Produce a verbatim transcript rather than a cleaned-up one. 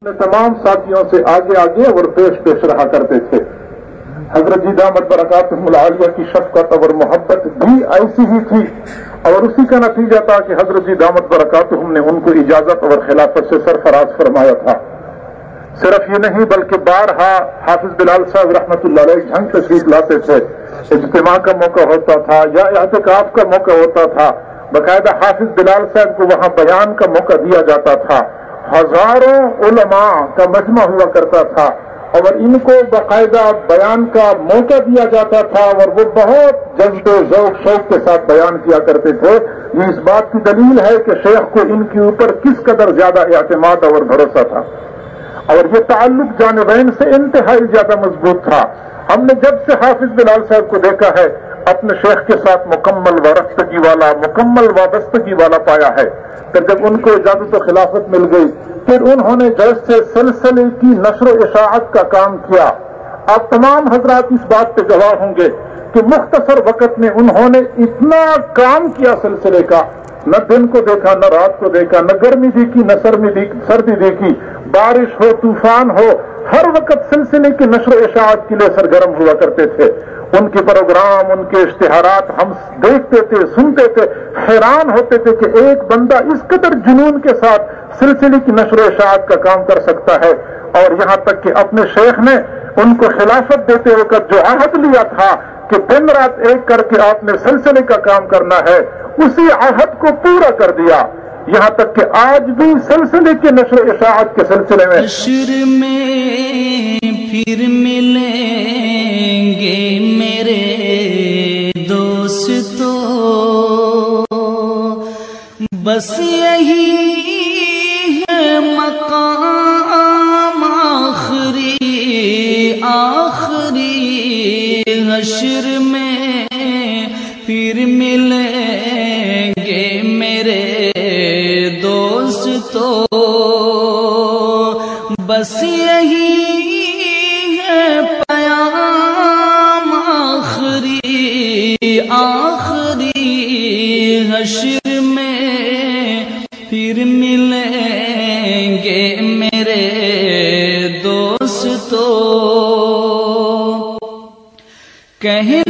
تمام ساتھیوں سے آگے آگے اور پیش پیش رہا کرتے تھے۔ حضرت جی دامت برکاتہم العالیہ کی شفقت اور محبت بھی ایسی ہی تھی، اور اسی کا نتیجہ تھا کہ حضرت جی دامت برکاتہم نے ان کو اجازت اور خلافت سے سرفراز فرمایا تھا۔ صرف یہ نہیں بلکہ بارہا حافظ بلال صاحب رحمۃ اللہ علیہ جھنگ تشریف لاتے تھے، اجتماع کا موقع ہوتا تھا یا اعتکاف کا موقع ہوتا تھا، باقاعدہ حافظ بلال صاحب کو وہاں بیان کا موقع دیا جاتا تھا۔ ہزاروں علماء کا مجمع ہوا کرتا تھا اور ان کو باقاعدہ بیان کا موقع دیا جاتا تھا، اور وہ بہت جذب و ذوق شوق کے ساتھ بیان کیا کرتے تھے۔ یہ اس بات کی دلیل ہے کہ شیخ کو ان کے اوپر کس قدر زیادہ اعتماد اور بھروسہ تھا، اور یہ تعلق جانبین سے انتہائی زیادہ مضبوط تھا۔ ہم نے جب سے حافظ بلال صاحب کو دیکھا ہے اپنے شیخ کے ساتھ مکمل وابستگی والا مکمل وابستگی والا پایا ہے۔ پھر جب ان کو اجازت و خلافت مل گئی، پھر انہوں نے جیسے سلسلے کی نشر و اشاعت کا کام کیا۔ آپ تمام حضرات اس بات پہ گواہ ہوں گے کہ مختصر وقت میں انہوں نے اتنا کام کیا سلسلے کا، نہ دن کو دیکھا نہ رات کو دیکھا، نہ گرمی دیکھی نہ سردی دیکھی، بارش ہو طوفان ہو، ہر وقت سلسلے کی نشر و اشاعت کے لیے سرگرم ہوا کرتے تھے۔ ان کے پروگرام، ان کے اشتہارات ہم دیکھتے تھے، سنتے تھے، حیران ہوتے تھے کہ ایک بندہ اس قدر جنون کے ساتھ سلسلے کی نشر و اشاعت کا کام کر سکتا ہے۔ اور یہاں تک کہ اپنے شیخ نے ان کو خلافت دیتے وقت جو عہد لیا تھا کہ دن رات ایک کر کے آپ نے سلسلے کا کام کرنا ہے، اسی عہد کو پورا کر دیا، یہاں تک کہ آج بھی سلسلے کے نشر و اشاعت کے سلسلے میں حشر میں پھر ملیں گے میرے دوستو، بس یہی ہے مقام آخری آخری، حشر میں پھر ملیں گے میرے دوستو، بس یہی ہے پیام آخری آخری، حشر میں پھر ملیں گے میرے دوستو، کہیں